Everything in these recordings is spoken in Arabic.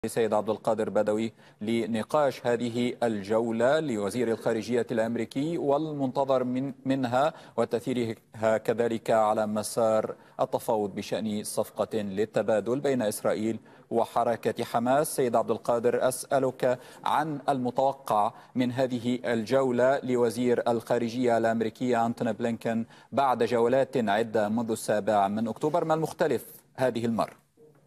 سيد عبد القادر بدوي لنقاش هذه الجولة لوزير الخارجية الأمريكي والمنتظر منها وتأثيرها كذلك على مسار التفاوض بشأن صفقة للتبادل بين إسرائيل وحركة حماس. سيد عبد القادر، أسألك عن المتوقع من هذه الجولة لوزير الخارجية الأمريكية أنتوني بلينكن بعد جولات عدة منذ 7 أكتوبر. ما المختلف هذه المرة؟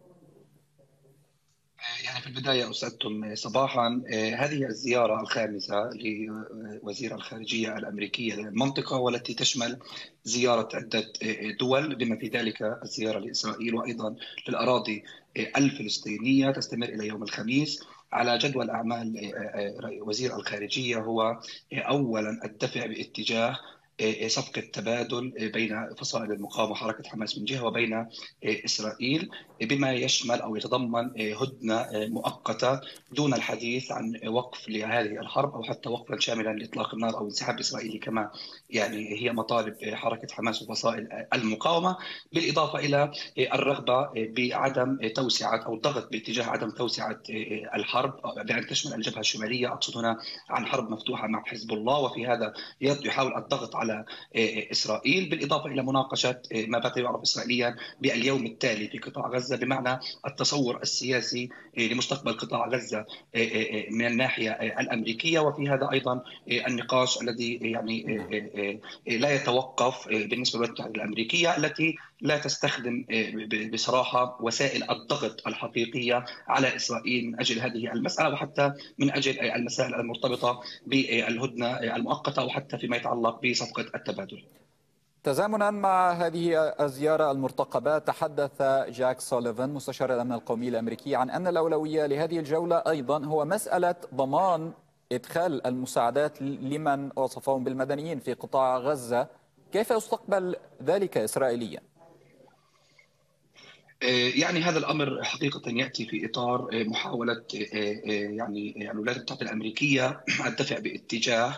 يعني في البداية أسعدتم صباحا. هذه الزيارة الخامسة لوزير الخارجية الأمريكية للمنطقة، والتي تشمل زيارة عدة دول بما في ذلك الزيارة لإسرائيل وأيضا للأراضي الفلسطينية، تستمر إلى يوم الخميس. على جدول أعمال وزير الخارجية هو أولا الدفع باتجاه صفقة تبادل بين فصائل المقاومة وحركة حماس من جهة وبين إسرائيل، بما يشمل أو يتضمن هدنة مؤقتة دون الحديث عن وقف لهذه الحرب أو حتى وقفا شاملا لإطلاق النار أو انسحاب إسرائيلي كما يعني هي مطالب حركة حماس وفصائل المقاومة، بالإضافة إلى الرغبة بعدم توسعة أو الضغط باتجاه عدم توسعة الحرب بأن تشمل الجبهة الشمالية. أقصد هنا عن حرب مفتوحة مع حزب الله، وفي هذا يحاول الضغط على إسرائيل، بالإضافة إلى مناقشة ما بات يعرف إسرائيليا باليوم التالي في قطاع غزة، بمعنى التصور السياسي لمستقبل قطاع غزة من الناحية الأمريكية. وفي هذا أيضا النقاش الذي يعني لا يتوقف بالنسبة للولايات المتحدة الأمريكية، التي لا تستخدم بصراحة وسائل الضغط الحقيقية على إسرائيل من أجل هذه المسألة، وحتى من أجل المسائل المرتبطة بالهدنة المؤقتة أو حتى فيما يتعلق بصفقة التبادل. تزامنا مع هذه الزيارة المرتقبة، تحدث جاك سوليفان مستشار الأمن القومي الأمريكي عن أن الأولوية لهذه الجولة أيضا هو مسألة ضمان إدخال المساعدات لمن وصفهم بالمدنيين في قطاع غزة. كيف يستقبل ذلك إسرائيليا؟ يعني هذا الأمر حقيقة يأتي في إطار محاولة يعني الولايات المتحدة الأمريكية الدفع باتجاه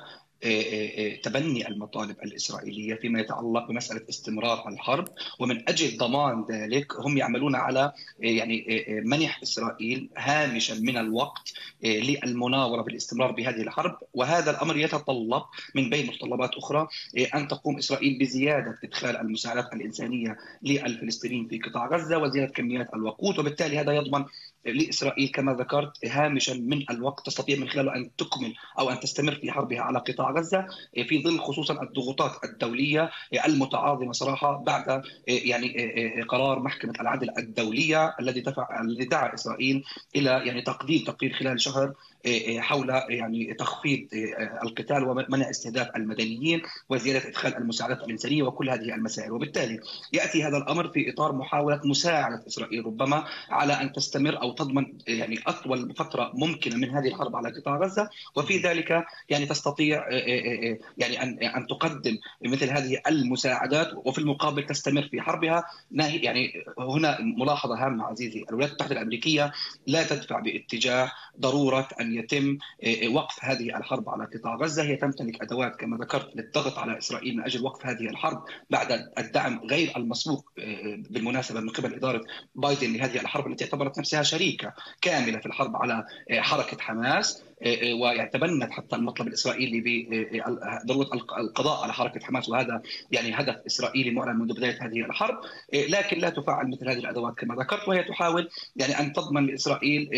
تبني المطالب الإسرائيلية فيما يتعلق بمسألة استمرار الحرب، ومن أجل ضمان ذلك هم يعملون على يعني منح إسرائيل هامشا من الوقت للمناورة بالاستمرار بهذه الحرب. وهذا الأمر يتطلب من بين متطلبات أخرى أن تقوم إسرائيل بزيادة إدخال المساعدات الإنسانية للفلسطينيين في قطاع غزة وزيادة كميات الوقود، وبالتالي هذا يضمن لإسرائيل كما ذكرت هامشا من الوقت تستطيع من خلاله أن تكمل أو أن تستمر في حربها على قطاع غزة، في ظل خصوصا الضغوطات الدولية المتعاظمة صراحة بعد يعني قرار محكمة العدل الدولية الذي دعا إسرائيل إلى يعني تقديم تقرير خلال شهر حول يعني تخفيض القتال ومنع استهداف المدنيين وزيادة إدخال المساعدات الإنسانية وكل هذه المسائل. وبالتالي يأتي هذا الأمر في إطار محاولة مساعدة إسرائيل ربما على أن تستمر أو تضمن يعني أطول فترة ممكنة من هذه الحرب على قطاع غزة، وفي ذلك يعني تستطيع يعني أن تقدم مثل هذه المساعدات وفي المقابل تستمر في حربها. يعني هنا ملاحظة هامة عزيزي، الولايات المتحدة الأمريكية لا تدفع باتجاه ضرورة أن يتم وقف هذه الحرب على قطاع غزة. هي تمتلك أدوات كما ذكرت للضغط على إسرائيل من أجل وقف هذه الحرب بعد الدعم غير المسبوق بالمناسبة من قبل إدارة بايدن لهذه الحرب، التي اعتبرت نفسها شريكة كاملة في الحرب على حركة حماس، وتبنت حتى المطلب الإسرائيلي بضرورة القضاء على حركة حماس، وهذا يعني هدف إسرائيلي معلن منذ بداية هذه الحرب. لكن لا تفعل مثل هذه الأدوات كما ذكرت، وهي تحاول يعني أن تضمن لإسرائيل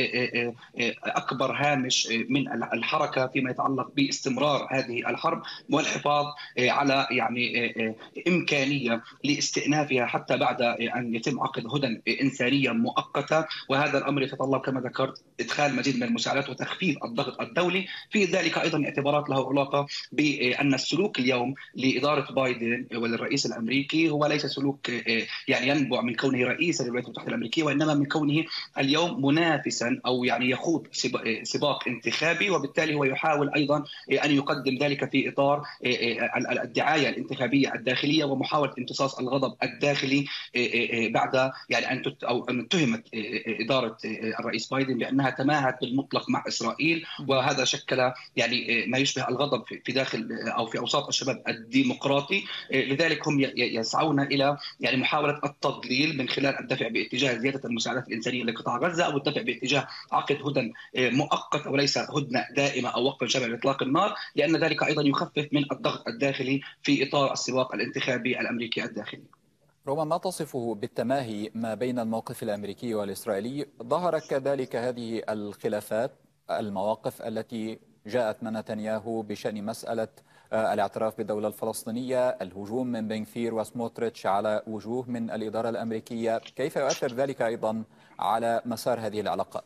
أكبر هامش من الحركة فيما يتعلق باستمرار هذه الحرب والحفاظ على يعني إمكانية لاستئنافها حتى بعد أن يتم عقد هدن إنسانية مؤقتة. وهذا الأمر يتطلب كما ذكرت إدخال مزيد من المساعدات وتخفيف الضغط الدولي. في ذلك أيضا اعتبارات له علاقة بأن السلوك اليوم لإدارة بايدن وللرئيس الأمريكي هو ليس سلوك يعني ينبع من كونه رئيسا للولايات المتحدة الأمريكية، وإنما من كونه اليوم منافسا أو يعني يخوض سباق انتخابي، وبالتالي هو يحاول أيضا أن يقدم ذلك في إطار الدعاية الانتخابية الداخلية ومحاولة امتصاص الغضب الداخلي بعد يعني أن اتهمت إدارة الرئيس بايدن بأنها تماهت بالمطلق مع إسرائيل وهذا شكل يعني ما يشبه الغضب في داخل أو في أوساط الشباب الديمقراطي. لذلك هم يسعون إلى يعني محاولة التضليل من خلال الدفع باتجاه زيادة المساعدات الإنسانية لقطاع غزة، أو الدفع باتجاه عقد هدن مؤقت وليس هدنة دائمة أو وقف شامل لإطلاق النار، لأن ذلك أيضا يخفف من الضغط الداخلي في إطار السباق الانتخابي الأمريكي الداخلي. ربما ما تصفه بالتماهي ما بين الموقف الأمريكي والإسرائيلي، ظهرت كذلك هذه الخلافات، المواقف التي جاءت من نتنياهو بشأن مسألة الاعتراف بالدولة الفلسطينية، الهجوم من بن غفير وسموتريتش على وجوه من الإدارة الأمريكية، كيف يؤثر ذلك أيضا على مسار هذه العلاقات؟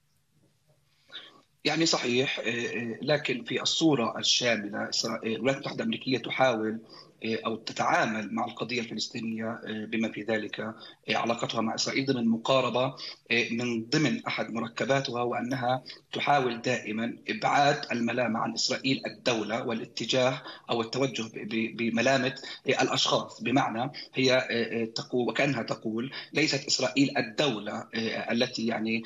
يعني صحيح، لكن في الصورة الشاملة الولايات المتحدة الأمريكية تحاول أو تتعامل مع القضية الفلسطينية بما في ذلك علاقتها مع إسرائيل ضمن مقاربة. من ضمن أحد مركباتها وأنها تحاول دائما إبعاد الملامة عن إسرائيل الدولة والاتجاه أو التوجه بملامة الأشخاص، بمعنى هي تقول وكأنها تقول ليست إسرائيل الدولة التي يعني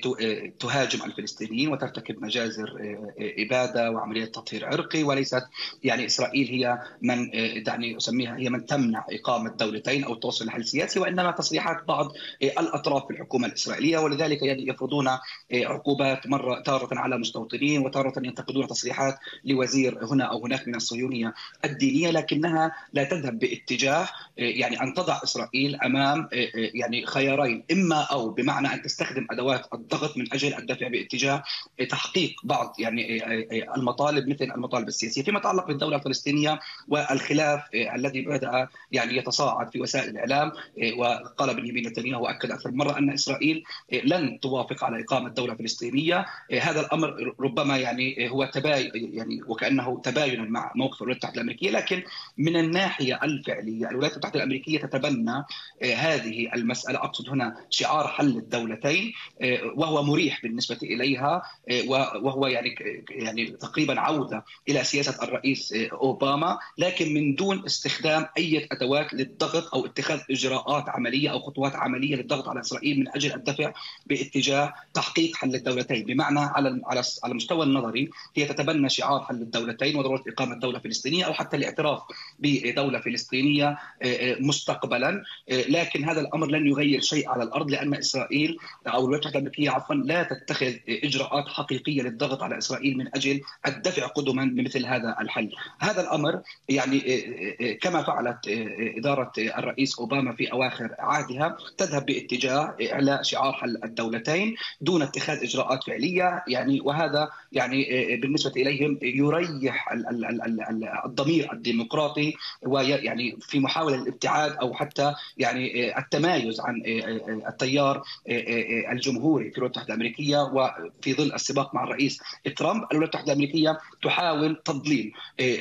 تهاجم الفلسطينيين وترتكب مجازر إبادة وعمليات تطهير عرقي، وليست يعني إسرائيل هي من يعني أسميها هي من تمنع إقامة دولتين أو التوصل لحل سياسي، وإنما تصريحات بعض الأطراف في الحكومة الإسرائيلية. ولذلك يعني يفرضون عقوبات تارة على مستوطنين، وتارة ينتقدون تصريحات لوزير هنا أو هناك من الصهيونية الدينية، لكنها لا تذهب باتجاه يعني أن تضع إسرائيل أمام يعني خيارين، إما أو بمعنى أن تستخدم أدوات الضغط من أجل الدفع باتجاه تحقيق بعض يعني المطالب مثل المطالب السياسية. فيما يتعلق بالدولة الفلسطينية والخلاف الذي بدأ يعني يتصاعد في وسائل الإعلام، وقال بنيامين نتنياهو وأكد أكثر مرة أن إسرائيل لن توافق على إقامة دولة فلسطينية. هذا الأمر ربما يعني هو تباين يعني وكأنه تباين مع موقف الولايات المتحدة الأمريكية، لكن من الناحية الفعلية الولايات المتحدة الأمريكية تتبنى هذه المسألة، أقصد هنا شعار حل الدولتين، وهو مريح بالنسبة إليها، وهو يعني تقريبا عودة إلى سياسة الرئيس أوباما، لكن من دون استخدام أي أدوات للضغط أو اتخاذ إجراءات عملية أو خطوات عملية للضغط على إسرائيل من أجل الدفع باتجاه تحقيق حل الدولتين. بمعنى على المستوى النظري هي تتبنى شعار حل الدولتين وضرورة إقامة دولة فلسطينية أو حتى الاعتراف بدولة فلسطينية مستقبلا، لكن هذا الأمر لن يغير شيء على الأرض، لأن إسرائيل أو الولايات المتحدة الأمريكية عفوا لا تتخذ إجراءات حقيقية للضغط على إسرائيل من أجل الدفع قدما بمثل هذا الحل. هذا الأمر يعني كما فعلت إدارة الرئيس أوباما في أواخر عهدها تذهب باتجاه إعلاء شعار حل الدولتين دون اتخاذ إجراءات فعلية، يعني وهذا يعني بالنسبة إليهم يريح الضمير الديمقراطي، ويعني في محاولة الابتعاد أو حتى يعني التمايز عن التيار الجمهوري في الولايات المتحدة الأمريكية. وفي ظل السباق مع الرئيس ترامب الولايات المتحدة الأمريكية تحاول تضليل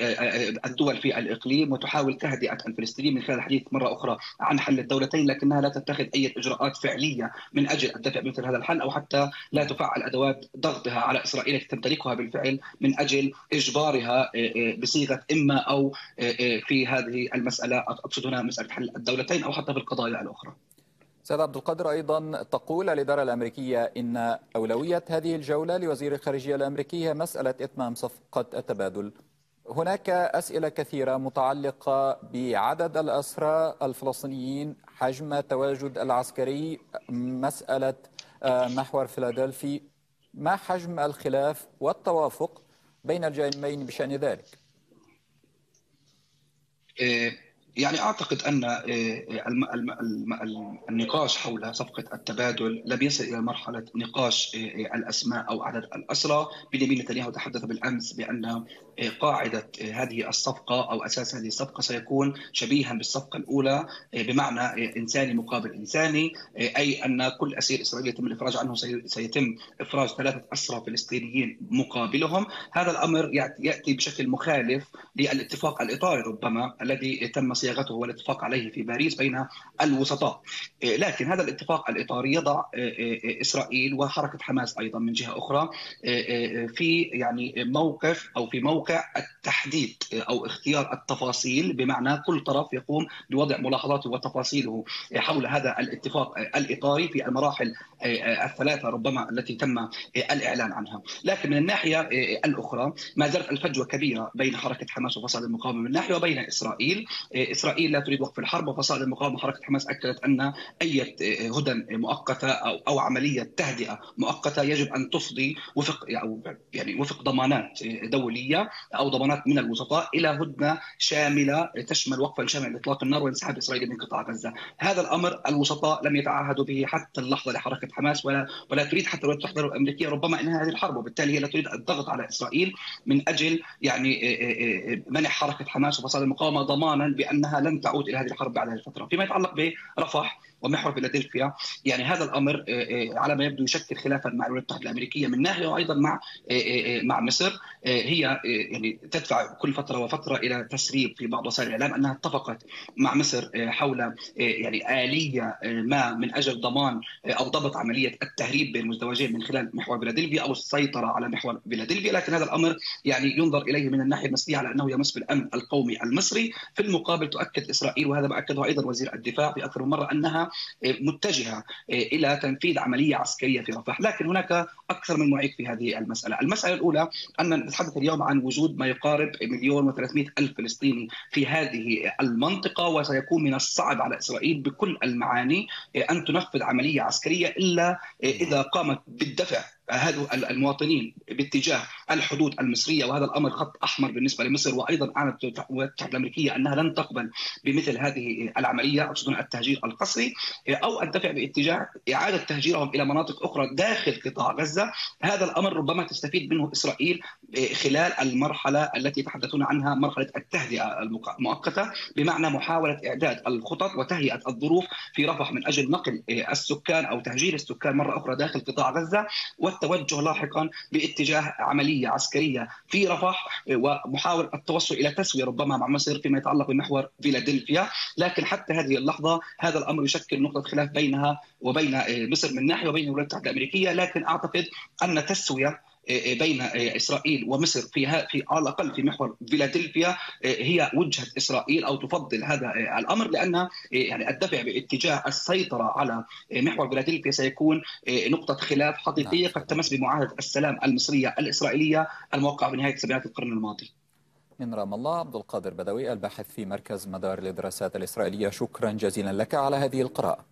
الدول في الإقليم وتحاول تهدئة الفلسطينيين من خلال الحديث مرة أخرى عن حل الدولتين، لكنها لا تتخذ أي إجراءات فعلية من أجل الدفع بمثل هذا الحل، أو حتى لا تفعل أدوات ضغطها على إسرائيل التي تمتلكها بالفعل من أجل إجبارها بصيغة إما أو في هذه المسألة، أقصد هنا مسألة حل الدولتين أو حتى في القضايا الأخرى. سيد عبد القادر، أيضا تقول الإدارة الأمريكية إن أولوية هذه الجولة لوزير الخارجية الأمريكي هي مسألة إتمام صفقة التبادل. هناك أسئلة كثيرة متعلقة بعدد الأسرى الفلسطينيين، حجم التواجد العسكري، مسألة محور فيلادلفي. ما حجم الخلاف والتوافق بين الجانبين بشأن ذلك؟ يعني أعتقد أن النقاش حول صفقة التبادل لم يصل إلى مرحلة نقاش الأسماء أو عدد الأسرى. بنيامين نتنياهو تحدث بالأمس بأن قاعدة هذه الصفقة أو أساس هذه الصفقة سيكون شبيها بالصفقة الأولى، بمعنى إنساني مقابل إنساني، أي أن كل أسير إسرائيلي يتم الإفراج عنه سيتم إفراج 3 أسرى فلسطينيين مقابلهم. هذا الأمر يأتي بشكل مخالف للاتفاق الإطاري ربما الذي تم صياغته والاتفاق عليه في باريس بين الوسطاء. لكن هذا الاتفاق الإطاري يضع إسرائيل وحركة حماس أيضا من جهة أخرى في يعني موقف أو في موقع التحديد أو اختيار التفاصيل، بمعنى كل طرف يقوم بوضع ملاحظاته وتفاصيله حول هذا الاتفاق الإطاري في المراحل الثلاثة ربما التي تم الإعلان عنها. لكن من الناحية الأخرى ما زالت الفجوة كبيرة بين حركة حماس وفصائل المقاومة من ناحية وبين إسرائيل. إسرائيل لا تريد وقف الحرب، وفصائل المقاومة حركة حماس أكدت أن أي هدن مؤقتة أو عملية تهدئة مؤقتة يجب أن تفضي وفق ضمانات دولية أو ضمانات من الوسطاء إلى هدنة شاملة تشمل وقفا شاملا لإطلاق النار وانسحاب إسرائيل من قطاع غزة. هذا الأمر الوسطاء لم يتعهدوا به حتى اللحظة لحركة حماس، ولا تريد حتى الولايات المتحدة الأمريكية ربما إنهاء هذه الحرب، وبالتالي هي لا تريد الضغط على إسرائيل من أجل يعني منح حركة حماس وفصائل المقاومة ضمانا بأنها لن تعود إلى هذه الحرب بعد هذه الفترة. فيما يتعلق برفح ومحور فيلادلفيا، يعني هذا الامر على ما يبدو يشكل خلافا مع الولايات المتحده الامريكيه من ناحيه، وايضا مع مصر. هي يعني تدفع كل فتره وفتره الى تسريب في بعض وسائل الاعلام انها اتفقت مع مصر حول يعني اليه ما من اجل ضمان او ضبط عمليه التهريب بين المزدوجين من خلال محور فيلادلفيا او السيطره على محور فيلادلفيا. لكن هذا الامر يعني ينظر اليه من الناحيه المصريه على انه يمس بالامن القومي المصري. في المقابل تؤكد اسرائيل، وهذا ما اكده ايضا وزير الدفاع في اكثر من مره، انها متجهه الى تنفيذ عمليه عسكريه في رفح. لكن هناك اكثر من معيق في هذه المساله. المساله الاولى ان نتحدث اليوم عن وجود ما يقارب 1,300,000 فلسطيني في هذه المنطقه، وسيكون من الصعب على اسرائيل بكل المعاني ان تنفذ عمليه عسكريه الا اذا قامت بالدفع هذول المواطنين باتجاه الحدود المصريه، وهذا الامر خط احمر بالنسبه لمصر. وايضا اعلنت الولايات المتحده الامريكيه انها لن تقبل بمثل هذه العمليه، اقصد التهجير القسري، او الدفع باتجاه اعاده تهجيرهم الى مناطق اخرى داخل قطاع غزه. هذا الامر ربما تستفيد منه اسرائيل خلال المرحله التي يتحدثون عنها، مرحله التهدئه المؤقته، بمعنى محاوله اعداد الخطط وتهيئه الظروف في رفح من اجل نقل السكان او تهجير السكان مره اخرى داخل قطاع غزه، والتوجه لاحقا باتجاه عمليه عسكريه في رفح، ومحاوله التوصل الى تسويه ربما مع مصر فيما يتعلق بمحور فيلادلفيا. لكن حتى هذه اللحظه هذا الامر يشكل نقطه خلاف بينها وبين مصر من ناحيه وبين الولايات المتحده الامريكيه. لكن اعتقد ان تسويه بين اسرائيل ومصر في على الاقل في محور فيلادلفيا هي وجهه اسرائيل، او تفضل هذا الامر، لان يعني الدفع باتجاه السيطره على محور فيلادلفيا سيكون نقطه خلاف حقيقيه قد تمس بمعاهده السلام المصريه الاسرائيليه الموقعه بنهايه سبعينات القرن الماضي. من رام الله، عبد القادر بدوي، الباحث في مركز مدار للدراسات الإسرائيلية، شكرا جزيلا لك على هذه القراءة.